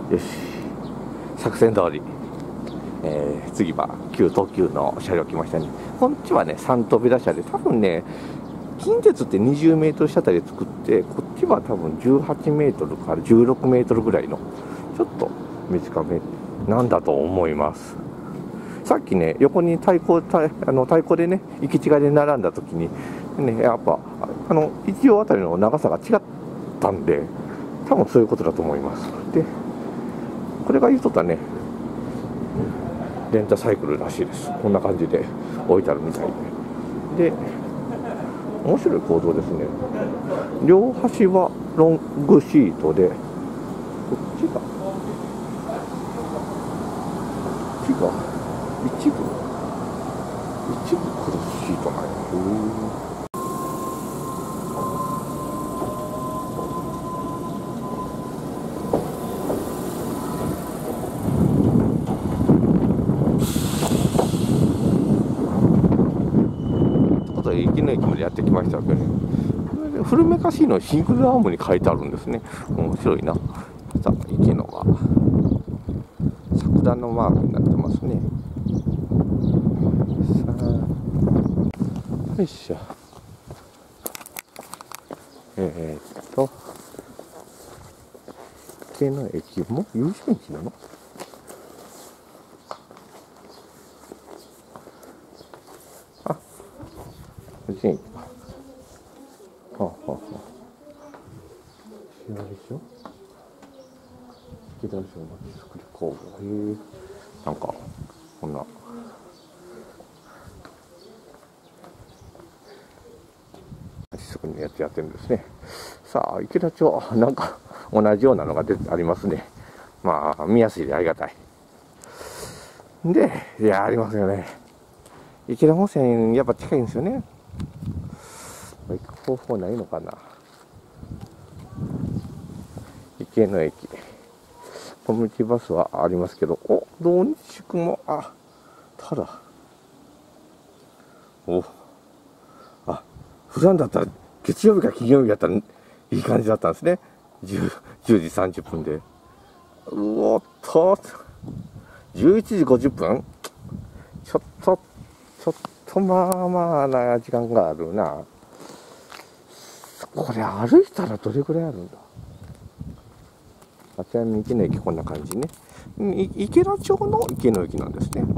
よし、作戦通り、次は旧東急の車両来ましたね。こっちはね3扉車で、多分ね近鉄って20メートル車体で作って、こっちは多分18メートルから16メートルぐらいのちょっと短めなんだと思います。さっきね横に太鼓でね行き違いで並んだ時にね、やっぱ一両あたりの長さが違ったんで、多分そういうことだと思います。でこれが言うとったねレンタサイクルらしいです。こんな感じで置いてあるみたいで、面白い構造ですね。両端はロングシートで、こっちが一部クロスシートなんや。駅の駅までやってきましたけどね、古めかしいのシングルアームに書いてあるんですね。面白いな。さあ池のが桜のマークになってますね。さあよいしょ。池の駅も優先地なの？優先駅か。でしょ。池田城まちづくり工房。なんかこんなすぐにやってるんですね。さあ池田町、なんか同じようなのがありますね。まあ見やすいでありがたい。で、いやありますよね。池田温泉やっぱ近いんですよね。行く方法ないのかな。池の駅、コミュニティバスはありますけど、土日祝もただ普段だったら月曜日か金曜日だったらいい感じだったんですね。10時30分で。11時50分ちょっとまあな時間があるな。これ歩いたらどれぐらいあるんだ。あちらの池の駅こんな感じね。池田町の池の駅なんですね。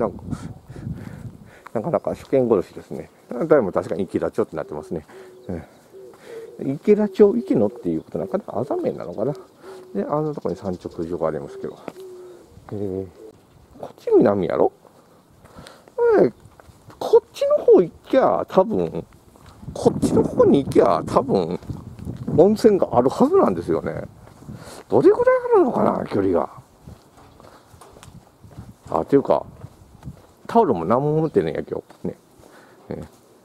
なかなか初見殺しですね。誰も確かに池田町ってなってますね。池田町池野っていうことなんかな、あざめなのかな。で、とこに産直所がありますけど、こっち南やろ。こっちの方行きゃ多分、こっちの方に行きゃ多分温泉があるはずなんですよね。どれぐらいあるのかな、距離が。っていうかタオルも何も持ってないんや今日ね。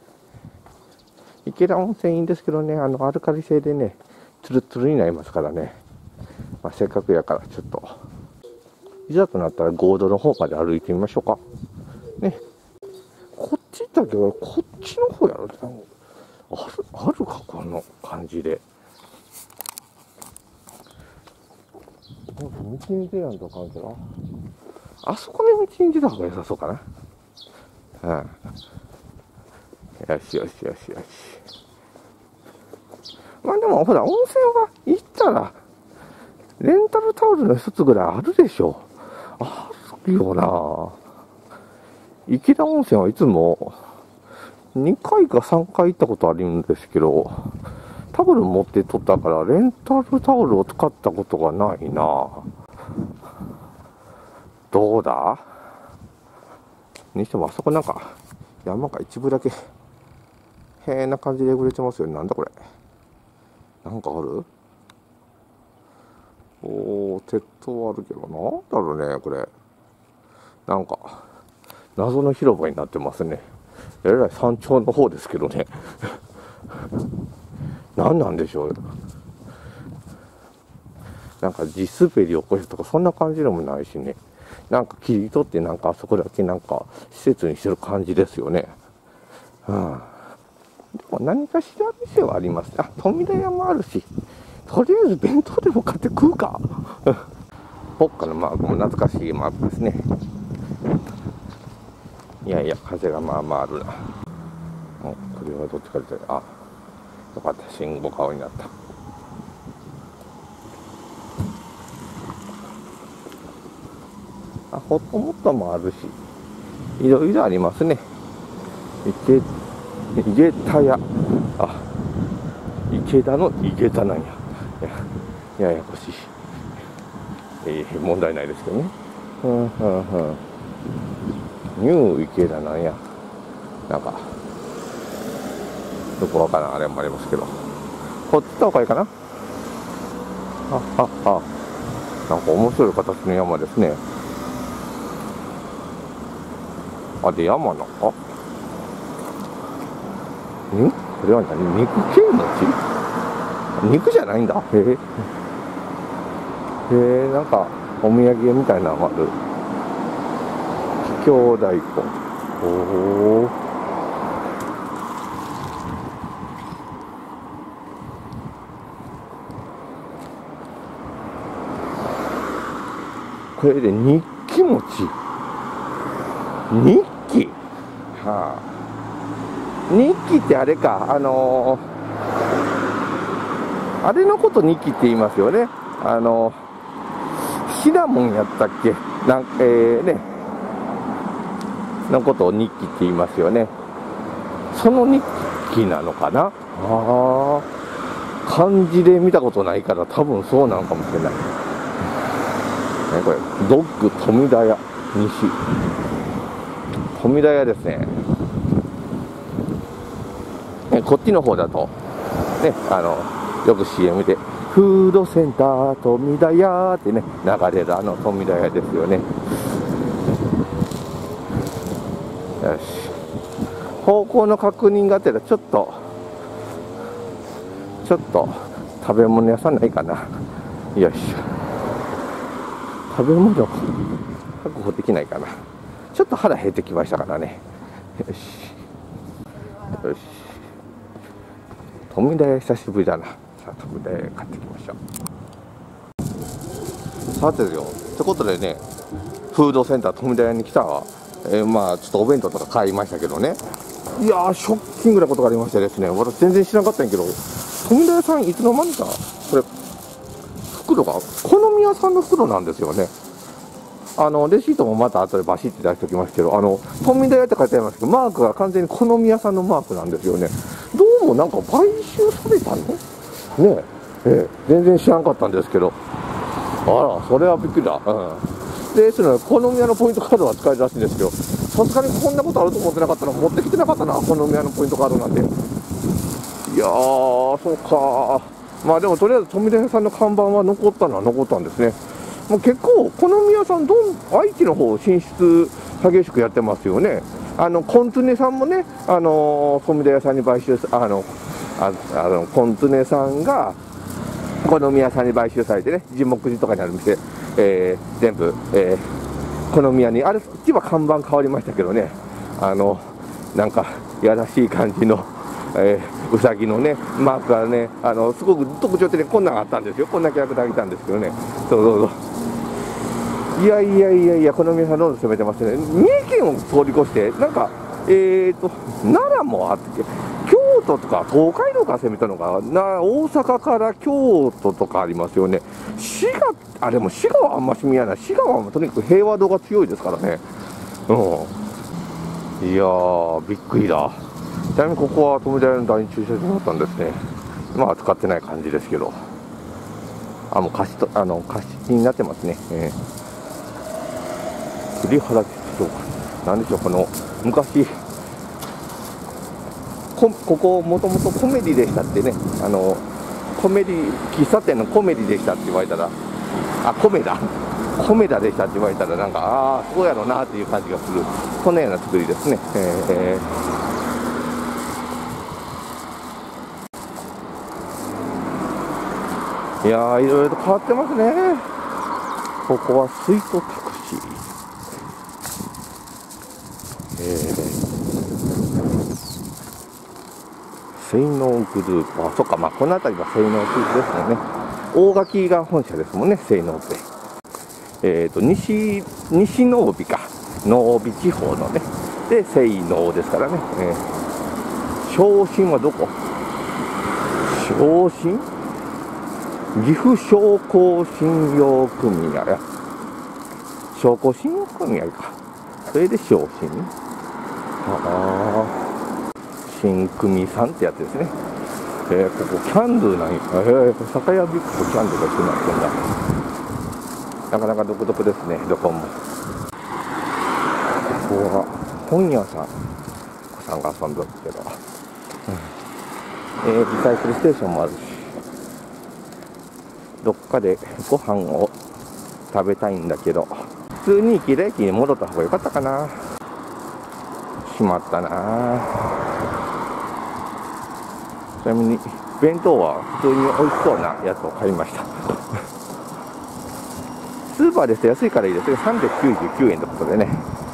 池田温泉いいんですけどね、アルカリ性でねツルツルになりますからね。せっかくやからちょっといざとなったら合同の方まで歩いてみましょうかね。こっちだけどこっちの方やろ。あるかこの感じで。道に出やんと感じな。あそこに道に出た方が良さそうかな。よし。まあでもほら温泉は行ったらレンタルタオルの一つぐらいあるでしょ。あるよな。池田温泉はいつも2回か3回行ったことあるんですけど、タオル持って取ったからレンタルタオルを使ったことがないな。どうだにしてもあそこなんか山が一部だけ変な感じでえぐれてますよね。なんだこれ、なんかある。鉄塔あるけどなんだろうねこれ。なんか謎の広場になってますね。えらい山頂の方ですけどね何なんでしょう。なんか地滑り起こしたとかそんな感じでもないしね。なんか切り取ってなんかあそこだけなんか施設にしてる感じですよね。でも何かしら店はあります。富田屋もあるし、とりあえず弁当でも買って食うかポッカのマークも懐かしいマークですね。いやいや、風がまあまああるな。これはどっちかで、あ、よかった、信号顔になった。ホットモットもあるし、いろいろありますね。池田屋、あ、池田の池田なんや。ややこしい。問題ないですけどね。ニュー池田なんや。なんか、どこわからんあれもありますけど。こっちの方がいいかな。なんか面白い形の山ですね。で、山の、これは何？肉系餅？肉じゃないんだ。なんか、お土産みたいなのがある。桔梗大根。これで日記餅。日記？日記ってあれか、あれのこと日記って言いますよね。シナモンやったっけのことを日記って言いますよね。その日記なのかな。漢字で見たことないから多分そうなのかもしれない。これドッグ富田屋西富田屋ですね。こっちの方だとね、よく CM でフードセンター富田屋ってね流れる富田屋ですよね。よし、方向の確認がてらちょっと食べ物屋さんないかな。よいしょ、食べ物確保できないかな。ちょっと腹減ってきましたからね。よしよし、富田屋久しぶりだな。さあ富田屋買ってきましょう。さてよ、ってことでね、フードセンター富田屋に来たわ。まあちょっとお弁当とか買いましたけどね。いやー、ショッキングなことがありましてですね、私全然知らなかったんやけど、富田屋さんいつの間にかこれ袋が好み屋さんの袋なんですよね。レシートもまた後でバシッて出しておきますけど、富田屋って書いてありますけど、マークが完全に好み屋さんのマークなんですよね。どうもなんか買収されたのねえ、全然知らんかったんですけど、あら、それはびっくりだ。で、好み屋のポイントカードは使えるらしいんですけど、さすがにこんなことあると思ってなかったら、持ってきてなかったな、好み屋のポイントカードなんて。いやー、そうか。まあでもとりあえず富田屋さんの看板は残ったのは残ったんですね。もう結構好み屋さん愛知の方進出激しくやってますよね。コンツネさんもね、富田屋さんに買収コンツネさんが好み屋さんに買収されてね、地木寺とかにある店、全部、好み屋に、あれうちは看板変わりましたけどね、なんかやらしい感じのうさぎのねマークがね、すごく特徴的にこんなのあったんですよ。こんなキャラクターがいたんですけどね。そういや、好み屋さんどんどん攻めてますね。三重県を通り越してなんか奈良もあって、京都とか東海道から攻めたのが大阪から京都とかありますよね。滋賀、でも滋賀はあんまし見えない。滋賀はとにかく平和度が強いですからね。いやー、びっくりだ。ちなみにここは富田屋の第二駐車場だったんですね。まあ使ってない感じですけど、もう貸しになってますね。栗原町なんでしょう、この昔ここもともとコメディでしたってね、コメディ喫茶店のコメディでしたって言われたら、コメダでしたって言われたら、なんかそうやろうなっていう感じがする、そんなような作りですね。いやー、いろいろと変わってますね。ここは水素タクシー。性能グループ、そっか、この辺りが性能グループですもんね。大垣が本社ですもんね、性能って。 西濃尾か、濃尾地方のね、で西濃ですからね、昇進はどこ？昇進？岐阜商工信用組合や、商工信用組合か、それで昇進。新組さんってやつですね。ここキャンドゥなんや。酒屋ビッグとキャンドゥが一緒になってんだ。なかなか独特ですね、どこも。ここは本屋さん、お子さんが遊んどるけど、リサイクルステーションもあるし、どっかでご飯を食べたいんだけど、普通に池田駅に戻った方が良かったかな。しまったな。ちなみに弁当は普通に美味しそうなやつを買いました。スーパーですと安いからいいですね。399円ということでね。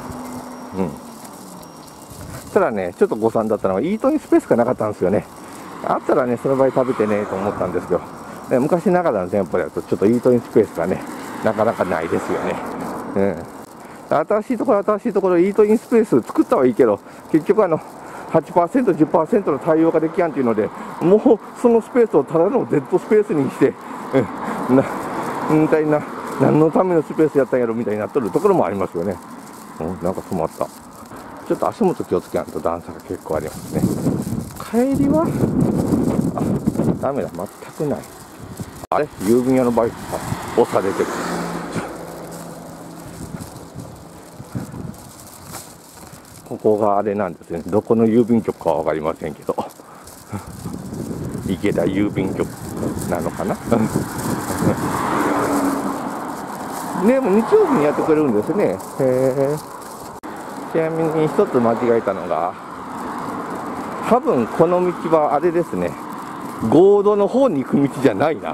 ただね、ちょっと誤算だったのはイートインスペースがなかったんですよね。あったらね、その場合食べてねと思ったんですけど、昔ながらの店舗だとちょっとイートインスペースがね、なかなかないですよね。新しいところイートインスペース作ったはいいけど、結局8%、10% の対応ができやんっていうので、もうそのスペースをただのデッドスペースにして、何のためのスペースやったんやろみたいになっとるところもありますよね。なんか止まった。ちょっと足元気をつけないと段差が結構ありますね。帰りはダメだ、全くない。あれ、郵便屋のバイクが押されてる。ここがあれなんですね。どこの郵便局かは分かりませんけど、池田郵便局なのかな。でも日曜日にやってくれるんですね。ちなみに一つ間違えたのが、多分この道はあれですね、合同の方に行く道じゃないな。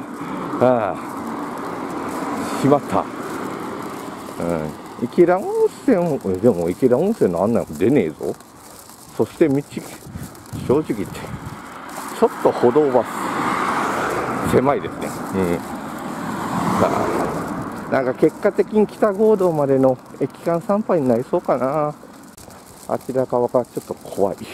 しまった。池田温泉、でも池田温泉の案内も出ねえぞ。そして道、正直言ってちょっと歩道は狭いですね。なんか結果的に北合同までの駅間参拝になりそうかな。あちら側がちょっと怖い。こ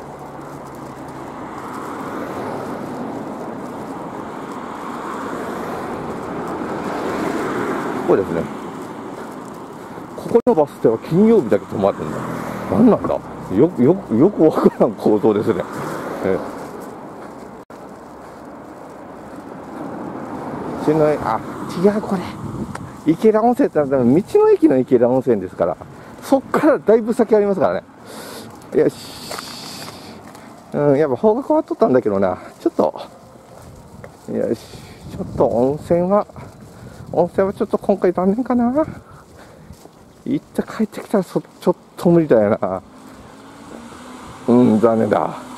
こですね。ここのバス停は金曜日だけ止まるんだ。何なんだ。よくわからん構造ですね。違う、これ池田温泉って道の駅の池田温泉ですから、そっからだいぶ先ありますからね。よし、やっぱ方が変わっとったんだけどな。ちょっと温泉はちょっと今回残念かな。行って帰ってきたらちょっと無理だよな。残念だ。